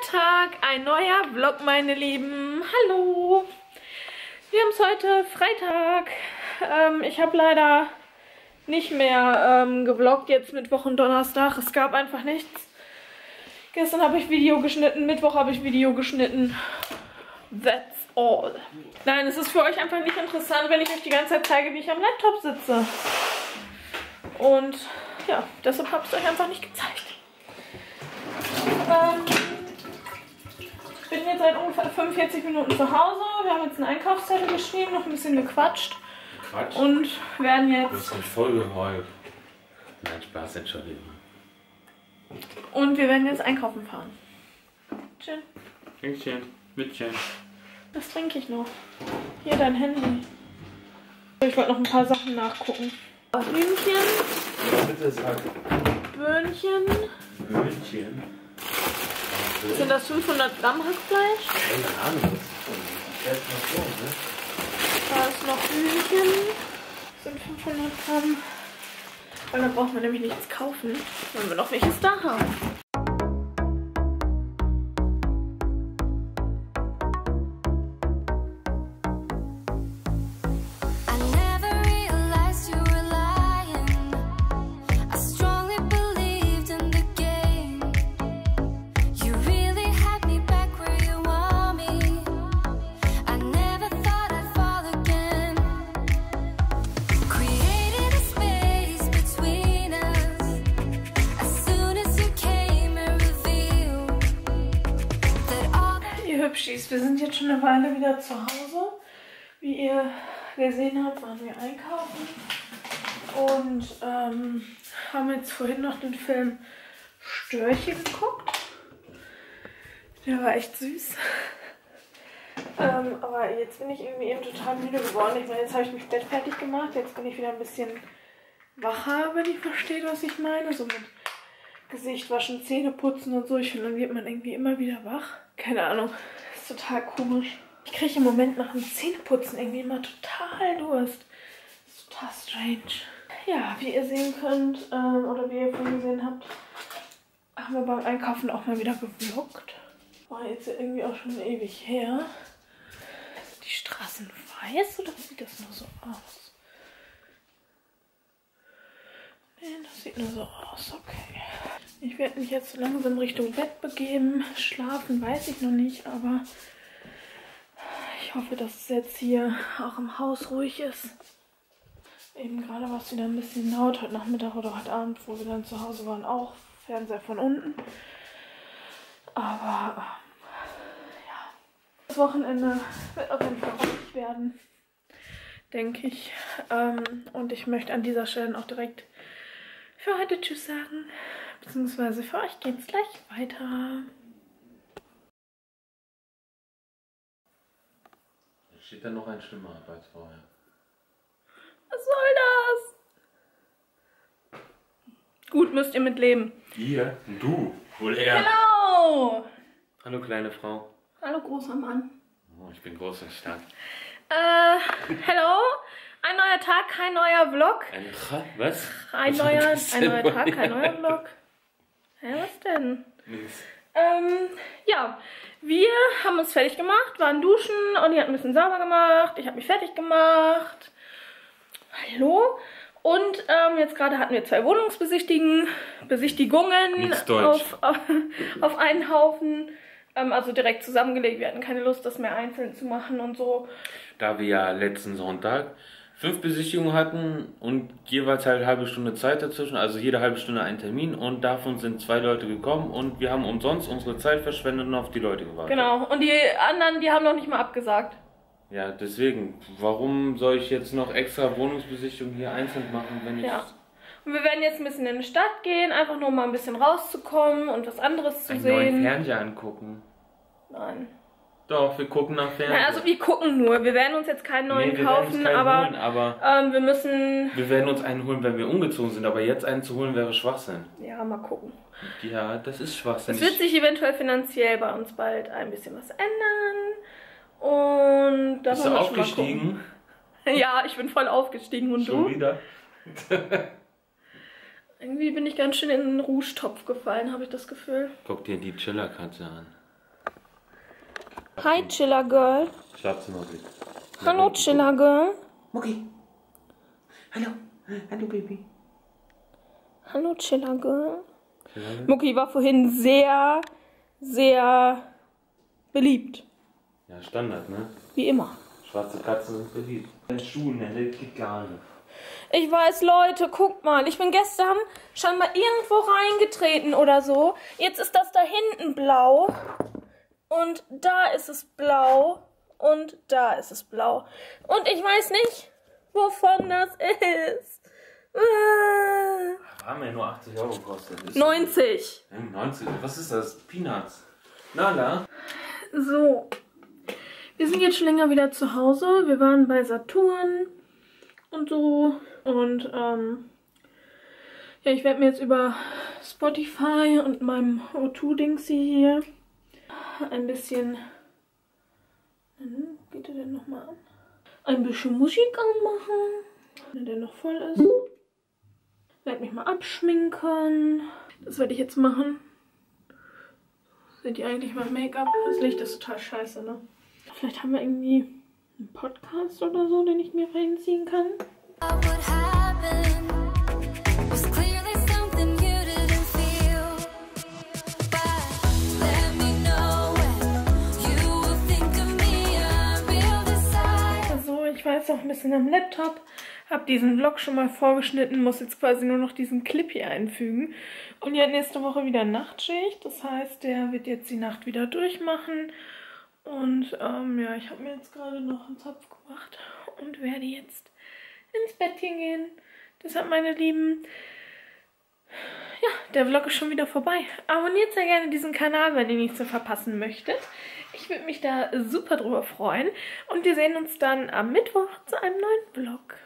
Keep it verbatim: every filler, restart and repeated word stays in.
Tag, ein neuer Vlog, meine Lieben. Hallo. Wir haben es heute Freitag. Ähm, ich habe leider nicht mehr ähm, gevloggt, jetzt Mittwoch und Donnerstag. Es gab einfach nichts. Gestern habe ich Video geschnitten, Mittwoch habe ich Video geschnitten. That's all. Nein, es ist für euch einfach nicht interessant, wenn ich euch die ganze Zeit zeige, wie ich am Laptop sitze. Und ja, deshalb habe ich es euch einfach nicht gezeigt. Ähm, ich bin jetzt seit ungefähr fünfundvierzig Minuten zu Hause. Wir haben jetzt einen Einkaufszettel geschrieben, noch ein bisschen gequatscht. Quatsch. Und werden jetzt... Du hast mich voll geheult. Nein, Spaß, Entschuldigung. Und wir werden jetzt einkaufen fahren. Schön. Hängchen, Mützchen. Was trinke ich noch? Hier dein Handy. Ich wollte noch ein paar Sachen nachgucken. Hühnchen. Ja, bitte sag. Böhnchen. Böhnchen. Sind das fünfhundert Gramm Hackfleisch? Keine Ahnung. Das ist noch so, ne? Da ist noch Hühnchen. Das sind fünfhundert Gramm. Weil dann braucht man nämlich nichts kaufen, wenn wir noch welches da haben. Wir sind jetzt schon eine Weile wieder zu Hause. Wie ihr gesehen habt, waren wir einkaufen und ähm, haben jetzt vorhin noch den Film Störche geguckt. Der war echt süß. ähm, aber jetzt bin ich irgendwie eben total müde geworden. Ich meine, jetzt habe ich mich Bett fertig gemacht. Jetzt bin ich wieder ein bisschen wacher, wenn ihr versteht, was ich meine. So mit Gesicht waschen, Zähne putzen und so. Ich finde, dann wird man irgendwie immer wieder wach. Keine Ahnung. Total komisch. Ich kriege im Moment nach dem Zähneputzen irgendwie immer total Durst. Das ist total strange. Ja, wie ihr sehen könnt, ähm, oder wie ihr vorhin gesehen habt, haben wir beim Einkaufen auch mal wieder gevloggt. War jetzt irgendwie auch schon ewig her. Die Straßen weiß oder sieht das nur so aus? Nee, das sieht nur so aus, okay. Ich werde mich jetzt langsam Richtung Bett begeben. Schlafen weiß ich noch nicht, aber ich hoffe, dass es jetzt hier auch im Haus ruhig ist. Eben gerade war es wieder ein bisschen laut, heute Nachmittag oder heute Abend, wo wir dann zu Hause waren, auch Fernseher von unten. Aber ähm, ja, das Wochenende wird auf jeden Fall ruhig werden, denke ich. Ähm, und ich möchte an dieser Stelle auch direkt für heute Tschüss sagen. Beziehungsweise für euch geht es gleich weiter. Steht da noch ein schlimmer ab als vorher? Was soll das? Gut, müsst ihr mit leben. Ihr? Du? Wohl er. Hallo! Hallo, kleine Frau. Hallo, großer Mann. Oh, ich bin groß und stark. Äh, hello? Ein neuer Tag, kein neuer Vlog. Ein was? Ein was neuer, das ein neuer Tag, kein neuer Vlog. Hä, was denn? Nichts. Ähm, ja, wir haben uns fertig gemacht, waren duschen und die hat ein bisschen sauber gemacht. Ich habe mich fertig gemacht. Hallo? Und ähm, jetzt gerade hatten wir zwei Wohnungsbesichtigungen, Besichtigungen auf, auf, auf einen Haufen. Ähm, also direkt zusammengelegt. Wir hatten keine Lust, das mehr einzeln zu machen und so. Da wir ja letzten Sonntag fünf Besichtigungen hatten und jeweils halt eine halbe Stunde Zeit dazwischen, also jede halbe Stunde ein Termin, und davon sind zwei Leute gekommen und wir haben umsonst unsere Zeit verschwendet und auf die Leute gewartet. Genau, und die anderen, die haben noch nicht mal abgesagt. Ja, deswegen, warum soll ich jetzt noch extra Wohnungsbesichtigungen hier einzeln machen, wenn ich... Ja. Und wir werden jetzt ein bisschen in die Stadt gehen, einfach nur mal ein bisschen rauszukommen und was anderes zu einen sehen. neuen Fernseher angucken. Nein. Doch, wir gucken nach Fernseher. Ja, also wir gucken nur. Wir werden uns jetzt keinen neuen nee, wir kaufen, werden uns keinen aber, holen, aber ähm, wir müssen... wir werden uns einen holen, wenn wir umgezogen sind, aber jetzt einen zu holen wäre Schwachsinn. Ja, mal gucken. Ja, das ist Schwachsinn. Es wird sich eventuell finanziell bei uns bald ein bisschen was ändern. Und da Bist du aufgestiegen? Ja, ich bin voll aufgestiegen. Und Schon du? wieder? Irgendwie bin ich ganz schön in den Rouge-Topf gefallen, habe ich das Gefühl. Guck dir die Chillerkatze an. Hi, Chiller Girl. Schlafzimmerblick. Hallo, Chiller Girl. Mucki. Hallo. Hallo, Baby. Hallo, Chiller Girl. Chiller Girl? Mucki war vorhin sehr, sehr beliebt. Ja, Standard, ne? Wie immer. Schwarze Katzen sind beliebt. Den Schuhen, der geht gar nicht. Ich weiß, Leute, guckt mal. Ich bin gestern schon mal irgendwo reingetreten oder so. Jetzt ist das da hinten blau. Und da ist es blau. Und da ist es blau. Und ich weiß nicht, wovon das ist. Haben ja nur achtzig Euro gekostet. neunzig. neunzig? Was ist das? Peanuts. Nala? So. Wir sind jetzt schon länger wieder zu Hause. Wir waren bei Saturn und so. Und ähm, ja, ich werde mir jetzt über Spotify und meinem O zwei Dings hier ein bisschen... Geht der denn nochmal an? Ein bisschen Musik anmachen, wenn der noch voll ist. Werde mich mal abschminken. Das werde ich jetzt machen. Seht ihr eigentlich mein Make-up? Das Licht ist total scheiße, ne? Vielleicht haben wir irgendwie einen Podcast oder so, den ich mir reinziehen kann. Ich war jetzt noch ein bisschen am Laptop, habe diesen Vlog schon mal vorgeschnitten, muss jetzt quasi nur noch diesen Clip hier einfügen. Und ja, nächste Woche wieder Nachtschicht, das heißt, der wird jetzt die Nacht wieder durchmachen. Und ähm, ja, ich habe mir jetzt gerade noch einen Zopf gemacht und werde jetzt ins Bettchen gehen. Deshalb, meine Lieben, ja, der Vlog ist schon wieder vorbei. Abonniert sehr gerne diesen Kanal, wenn ihr nichts mehr verpassen möchtet. Ich würde mich da super drüber freuen. Und wir sehen uns dann am Mittwoch zu einem neuen Vlog.